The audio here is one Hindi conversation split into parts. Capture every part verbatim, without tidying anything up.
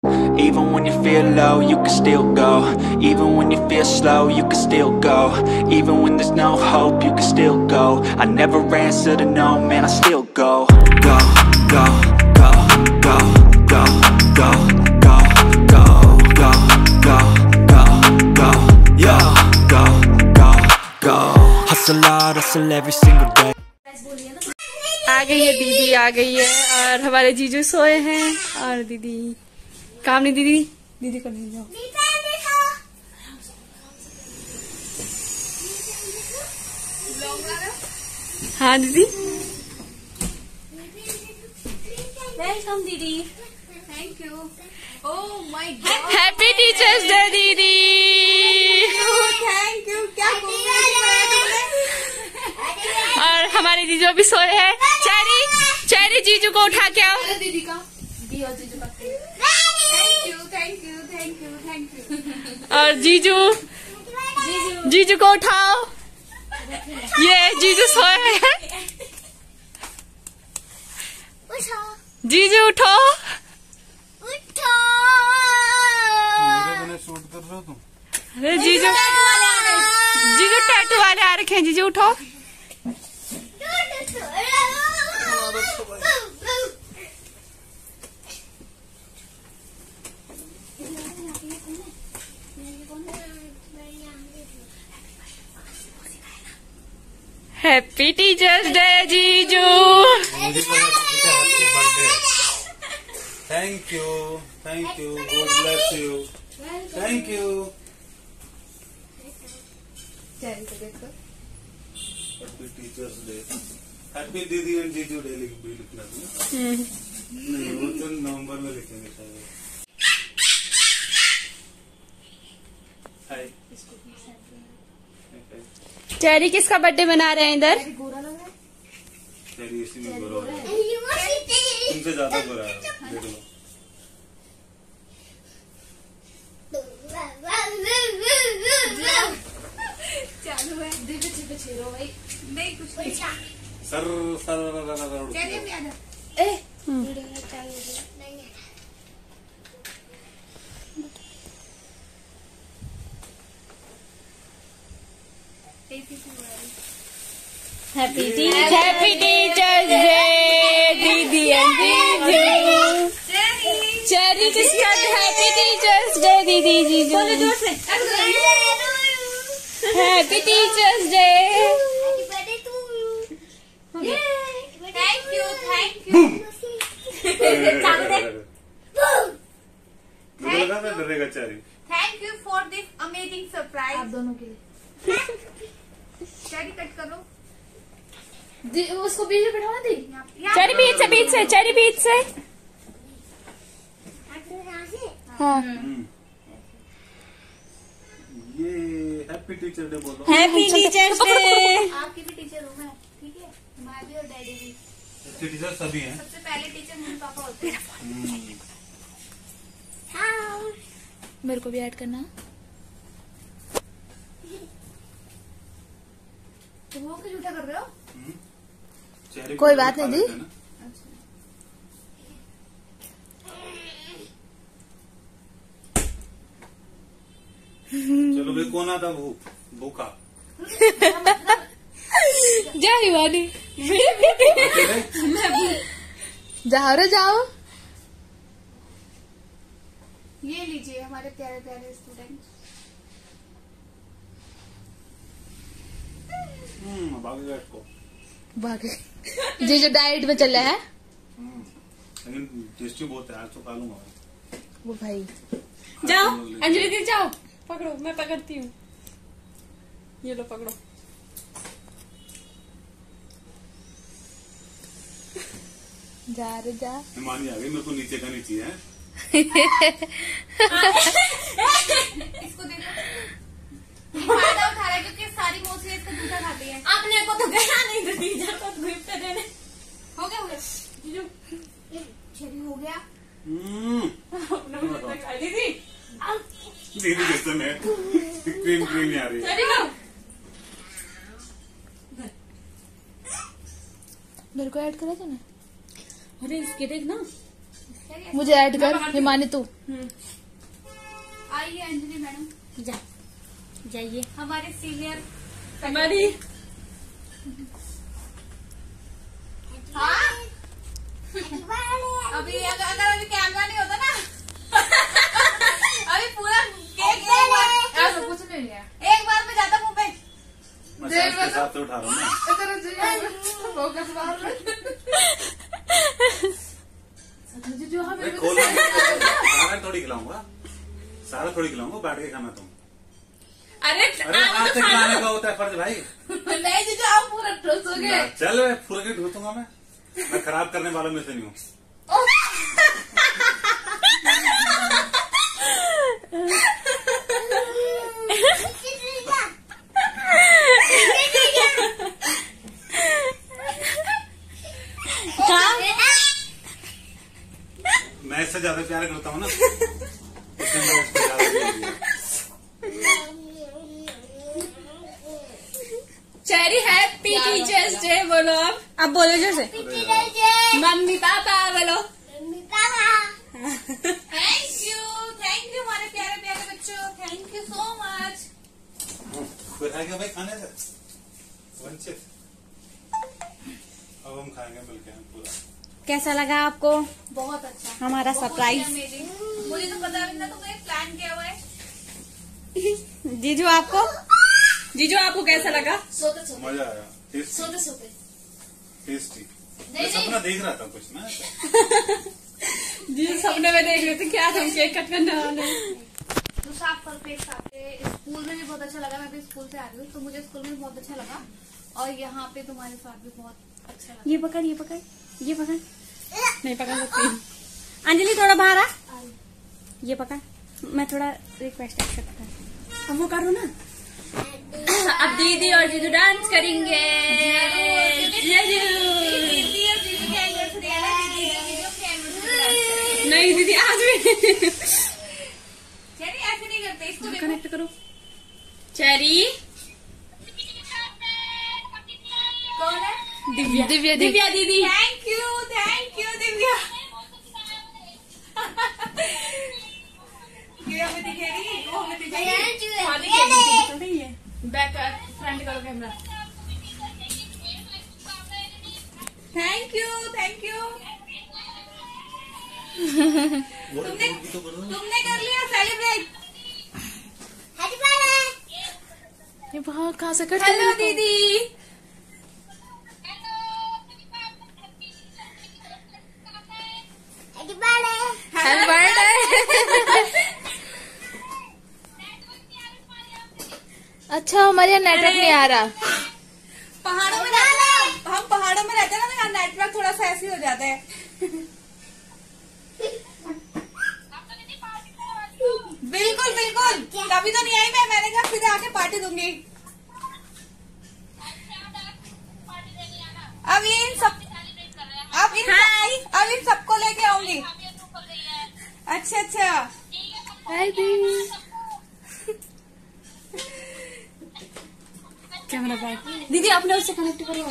Even when you feel low, you can still go. Even when you feel slow, you can still go. Even when there's no hope, you can still go. I never answer to no, man, I still go. Go, go, go, go, go, go, go, go, go, go, go, go, yo, go, go, go. Hustle hard, hustle every single day. आ गई है दीदी, आ गई है और हमारे जीजू सोए हैं और दीदी काम नहीं। दीदी दीदी कर दीजिए। हाँ दीदी, वेलकम दीदी। Thank you. Oh my God, happy teachers day दीदी। Thank you. क्या और हमारे जीजू भी सोए हैं। चेरी चेरी जीजू को उठा के आओ। दीदी का दी और जीजू का thank you thank you thank you thank you. और जीजू जीजू को उठाओ। ये जीजू सोए हैं। जीजू उठो उठो। मेरे बिना शूट कर रहे हो तुम? अरे जीजू जीजू टैटू वाले आ रखे हैं। जीजू उठो। हैप्पी टीचर्स डे जीजू। Thank you thank you, God bless you, thank you. Happy teachers day, happy दीदी एंड जीजू डे लिख भी लिखना नहीं, वो तो नवंबर में लिखेंगे शायद। हाय, चेरी किसका बर्थडे मना रहे हैं इधर? चेरी इसी में गोरा है, तुमसे ज्यादा गोरा है, देख लो। चालू है दीदी छिपे छिरो भाई नहीं कुछ नहीं। सर सर चलिए भी आना। ए वीडियो चालू नहीं है। हैप्पी हैप्पी टीचर्स डे दीदी एंड जीजू। चेरी किसका? हैप्पी टीचर्स डे दीदी जीजू। Happy teachers day. Thank you thank you. मुझे लगा था डरेगा Cherry. Thank you for this amazing surprise. आप दोनों के लिए चेरी कट करो। उसको बीच में बैठाना दी। चेरी बीच से बीच से चेरी बीच से। हाँ ये हैप्पी टीचर डे बोलो। Happy teachers day. आपकी भी टीचर हूँ मैं, ठीक है? माँ भी और डैडी भी। टीचर सभी हैं। सबसे पहले टीचर मम्मी पापा होते हैं। मेरे को भी ऐड करना। तुम लोग क्यों झूठा कर रहे हो? कोई बात नहीं दी। चलो भाई, कौन आता भूख भूखा? जा हिवानी। जाओ रे जाओ। ये लीजिए हमारे प्यारे प्यारे स्टूडेंट। हम्म भागेगा इसको। भागे जी जो डाइट में चल रहा है। लेकिन टेस्टी बहुत है, आज तो खा लूंगा वो भाई। जाओ अंजलि दी जाओ, पकड़ो, मैं पकड़ती हूँ। ये लो पकड़ो। जा रे जा। हिमानी आ गई, मेरे को नीचे का नीचे है। इसको देखो, फायदा उठा रहा है क्योंकि सारी मौसी इसका जूठा खाती है। आपने को तो गया नहीं तो टीचर को गिफ्ट देने। हो गया हो गया जीजू, चेरी हो गया। दीदी दीदी कैसे है, क्रीम क्रीम आ रही है। मेरे को ऐड करा था ना। अरे इसके देख ना, मुझे ऐड कर हिमानी तू। आइए अंजलि मैडम, जा जाइए हमारे सीनियर हमारी। हाँ अभी अगर अगर अभी कैमरा नहीं होता ना अभी पूरा केक एक बार ऐसा कुछ नहीं है, एक बार में जाता मुंह पे। मसाज के साथ तो उठा रहा हूँ ना। खोला सारा थोड़ी खिलाऊंगा, सारा थोड़ी खिलाऊंगा, बैठ के खाना तुम। अरे अरे हाथ से खिलाने का होता है फर्ज भाई। नहीं जीजू आप पूरा ठूसोगे। चल पूरा के ढूंढूंगा मैं मैं खराब करने वालों में से नहीं हूँ। मैं इससे ज्यादा प्यार करता हूँ ना, इसलिए मैं उसको ज्यादा प्यार करता हूँ। चेरी हैप्पी टीचर्स डे बोलो। अब अब बोलो जैसे मम्मी पापा बोलो। थैंक यू थैंक यू हमारे प्यारे प्यारे बच्चों, थैंक यू सो मच। कोई खाएगा भाई खाने से वंचित? अब हम खाएंगे मिलके हम पूरा। कैसा लगा आपको बहुत अच्छा हमारा बहुत सरप्राइज? amazing। मुझे तो पता भी ना तुमने प्लान किया हुआ है। जीजू आपको जीजू आपको कैसा लगा? सोते सोते मजा आया, टेस्टी सोते सोते टेस्टी। नहीं, मैं सपना देख रहा था कुछ ना। जीजू सपने में देख रहे थे क्या हम केक कट करने वाले। तो साफ कर पेट साफ पे। स्कूल में भी बहुत अच्छा लगा, मैं भी स्कूल से आ रही हूँ तो मुझे स्कूल में भी बहुत अच्छा लगा, और यहाँ पे तुम्हारे साथ भी बहुत अच्छा लगा। ये पकड़ ये पकड़ ये पकड़ नहीं पकड़ सकती। अंजलि थोड़ा बाहर आ, ये पकड़। मैं थोड़ा रिक्वेस्ट एक्सेप्ट कर। अब वो करो ना। अब दीदी और जीजू डांस करेंगे। नहीं दीदी आज भी चेरी ऐसे नहीं करते, इसको देखो। कनेक्ट करो। चेरी कौन है? दिव्या दिव्या दिव्या दीदी। Thank you thank you Divya. ये हमें दिखेगी, वो हमें दिखेगी। हाँ, दिखेगी। बैक फ्रंट करो camera. Thank you thank you. तुमने तुमने कर लिया सेलिब्रेट। ये बहुत कहाँ से करते हेलो दीदी। Happy birthday. अच्छा हमारे यहाँ नेटवर्क नहीं आ रहा। पहाड़ों में रहते हैं, हम पहाड़ों में रहते हैं ना, नेटवर्क थोड़ा सा ऐसे हो जाता है। बिल्कुल बिल्कुल, तभी तो नहीं आई मैं, मैंने कहा फिर आके पार्टी दूंगी। अब ये इन सब अब इन अब इन सबको लेके आऊंगी। अच्छा अच्छा कैमरा बैक। दीदी अपने उससे कनेक्ट करो।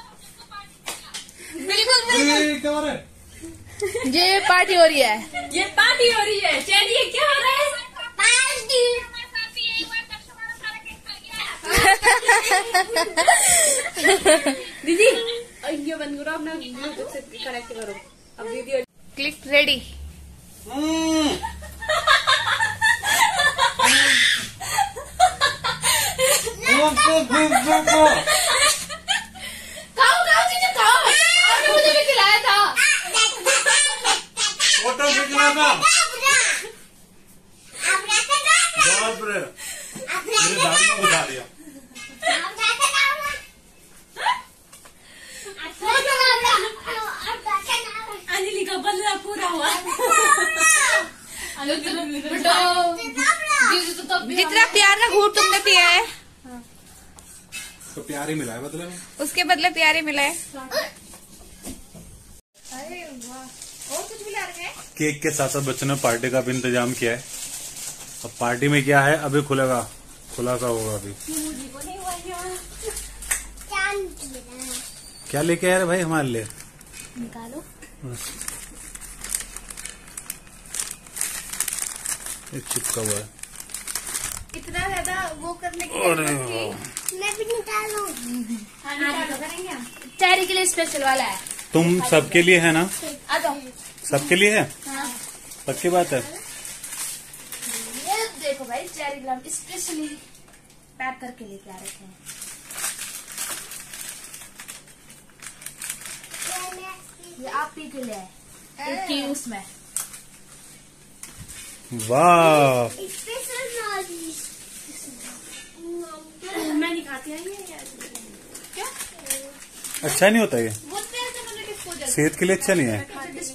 बिल्कुल बिल्कुल। क्या हो रहा है? ये पार्टी हो रही है। ये पार्टी हो रही है। चलिए क्या हो रहा है? पार्टी। दीदी ये बंद करो, अपना ब्लूटूथ से कनेक्ट करो। अब दीदी क्लिक रेडी। खाओ खाओ चीजें खाओ, आपने मुझे भी खिलाया था। फोटो खींचना था। बाप रे, मेरे दादी को बता दिया। अंजलि का बदला पूरा हुआ। जितना प्यार का घूट तुमने पिया है, तो प्यार ही मिला है बदले में। उसके बदले प्यार ही मिला है। अरे वाह, और कुछ भी ला रहे हैं? केक के साथ साथ बच्चों ने पार्टी का भी इंतजाम किया है। अब पार्टी में क्या है अभी खुलेगा, खुलासा होगा अभी। क्या लेके आए रे भाई हमारे लिए? निकालो। चिपका हुआ है। इतना ज्यादा वो करने के अरे मैं भी निकालूं। करेंगे चेरी के लिए स्पेशल वाला है। तुम सबके लिए है ना? आ जाओ। सबके लिए है? हाँ। पक्की बात है। ये देखो भाई चेरी गुलाब स्पेशली पैक करके लेके आ रखे हैं। ये आप ही के लिए है। उसमें वाह मैं नहीं खाती है ये क्या? अच्छा नहीं होता ये, वो तेल से मैंने डिस्पोजल सेहत के लिए अच्छा नहीं है। डिस्पोजल